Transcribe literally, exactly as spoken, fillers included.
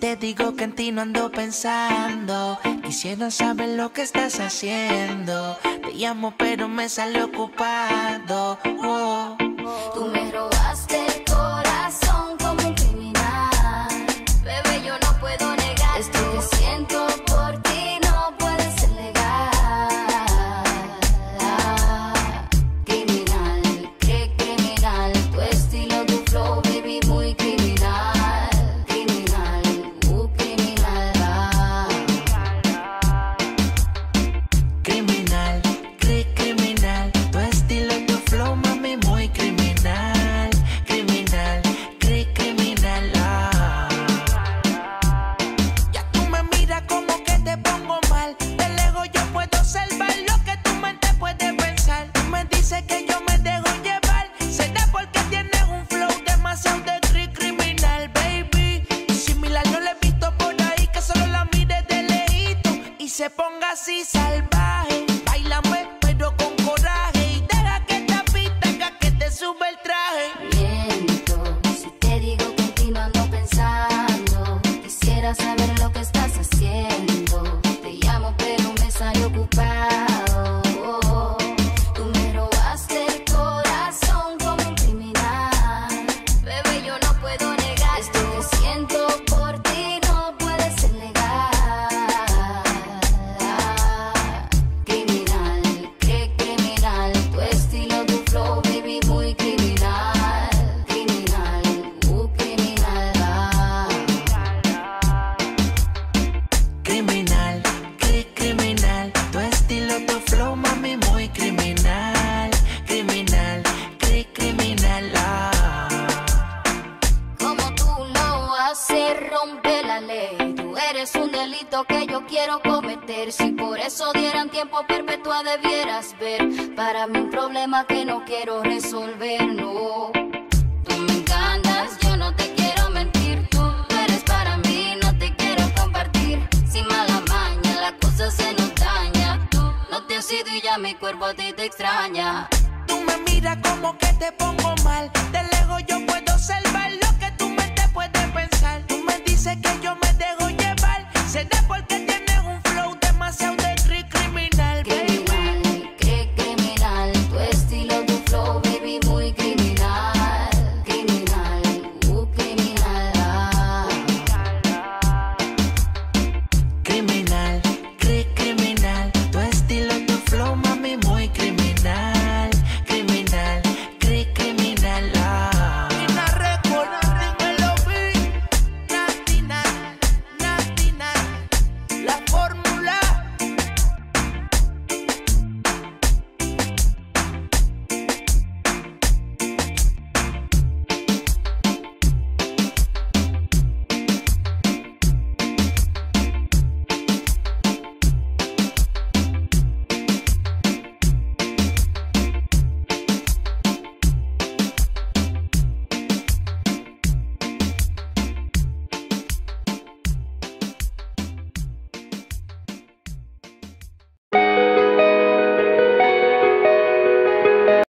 te digo que en ti no ando pensando, quisiera saber lo que estás haciendo. Te llamo pero me sale ocupado. Oh. Tú me robaste el corazón como un criminal. Bebé, yo no puedo negar esto que siento por ti, no puede ser legal. Criminal, qué criminal, tu estilo, tu flow, baby, muy criminal. Criminal, uh, criminal. Criminal, cri criminal, tu estilo, tu flow, mami, muy criminal. Criminal, cri criminal. Ah. Ya tú me miras como que te pongo mal. De lejos yo puedo observar lo que tu mente puede pensar. Tú me dices que yo me dejo llevar. Será porque tienes un flow demasiado de cri criminal, baby. Similar no lo he visto por ahí, que solo la mire de lejito y se ponga así salvaje. Báilame pero con coraje y deja que esta pista haga que te sube el traje. Miento, si te digo que en ti no ando pensando, quisiera saber lo que estás haciendo. Te llamo pero me sale ocupado. Tú me robaste el corazón como un criminal. Bebé, yo no puedo negar esto que siento por ti, no puede ser legal. Criminal, qué criminal, tu estilo, tu flow, baby, muy criminal. Criminal, uh, criminal. Criminal, cri criminal, tu estilo, tu flow, mami, muy criminal. Criminal, cri criminal. Ah. Como tú lo haces, rompe la ley. Tú eres un delito que yo quiero cometer. Si por eso dieran tiempo perpetua debieras ver. Para mí un problema que no quiero resolver, no. Tú me encantas, yo no te quiero mentir. Tú eres para mí, no te quiero compartir. Sin mala maña, la cosa se nos daña. Tú no te has ido y ya mi cuerpo a ti te extraña. Tú me miras como que te pongo mal. De